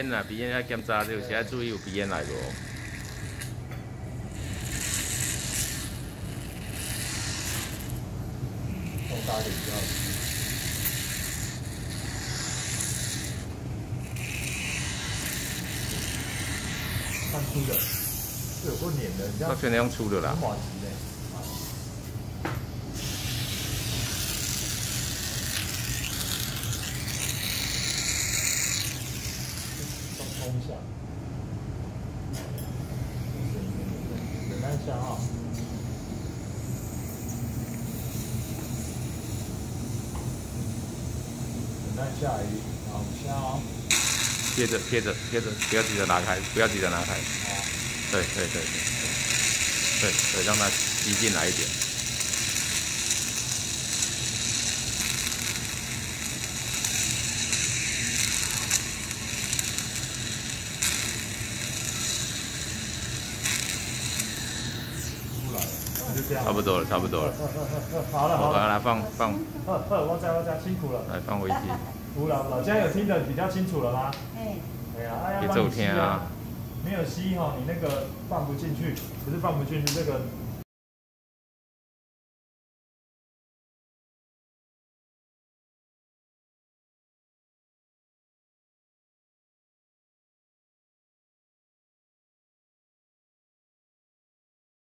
烟啦，鼻烟要检查，有时要注意有鼻烟来无。 放大一点比较好。看粗的，这有够黏的，你这样。 那全用粗的啦。 滑稽嘞。冲一下，等待一下啊。等待下雨，好下哦。 贴着，不要急着拿开，不要急着拿开。对，让它吸进来一点。差不多了。 好了， 我来放。 我在，辛苦了。 来放回去。 老现在有听得比较清楚了吗？哎呀， 别走天啊！ 没有吸哈，你那个放不进去，不是放不进去，这个